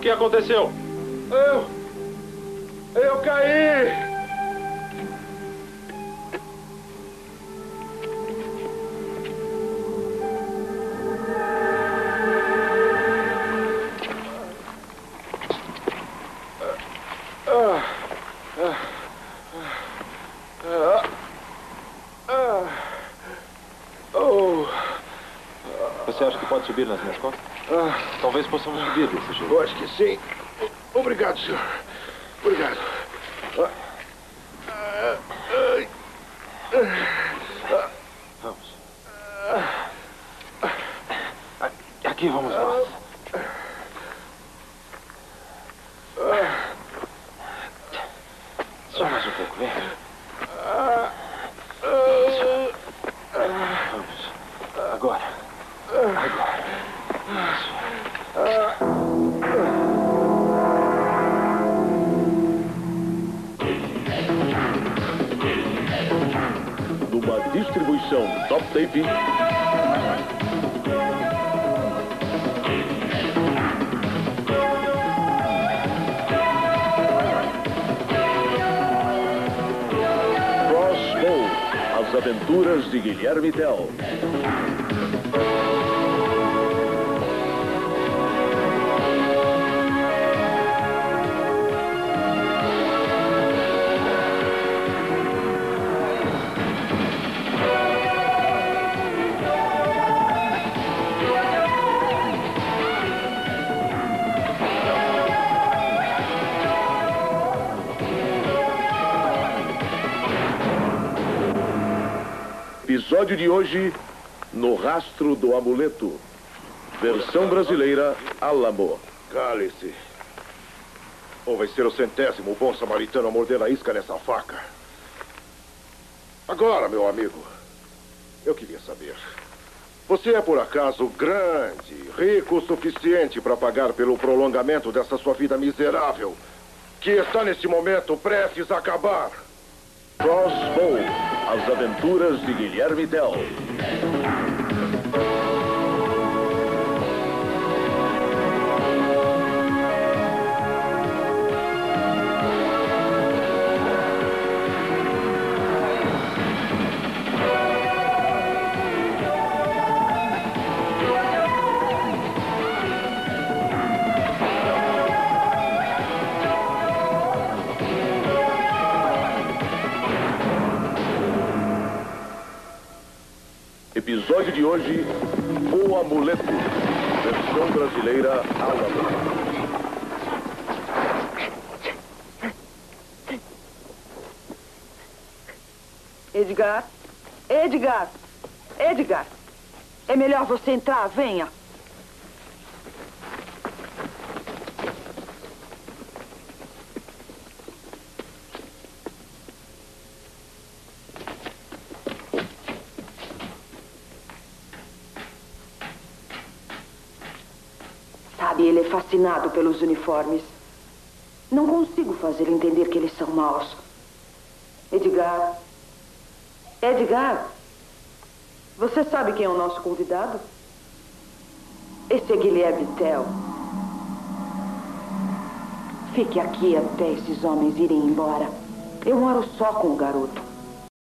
que aconteceu? Eu caí! Você acha que pode subir nas minhas costas? Talvez possamos subir desse jeito. Eu acho que sim. Obrigado, senhor. Obrigado. Vamos. Aqui vamos nós. Só mais um pouco, vem. Vamos. Agora. Numa distribuição Top Tape. Crossbow, as aventuras de Guilherme Tell. Episódio de hoje, No Rastro do Amuleto. Versão brasileira, Alamo. Cale-se. Ou vai ser o 100º bom samaritano a morder a isca nessa faca. Agora, meu amigo, eu queria saber. Você é por acaso grande, rico o suficiente para pagar pelo prolongamento dessa sua vida miserável, que está nesse momento prestes a acabar? Crossbow, as aventuras de Guilherme Tell. Episódio de hoje, O Amuleto. Versão brasileira, Alamo. Edgar? Edgar! Edgar! É melhor você entrar, venha. Sabe, ele é fascinado pelos uniformes. Não consigo fazer entender que eles são maus. Edgar? Edgar? Você sabe quem é o nosso convidado? Esse é Guilherme Tell. Fique aqui até esses homens irem embora. Eu moro só com o garoto.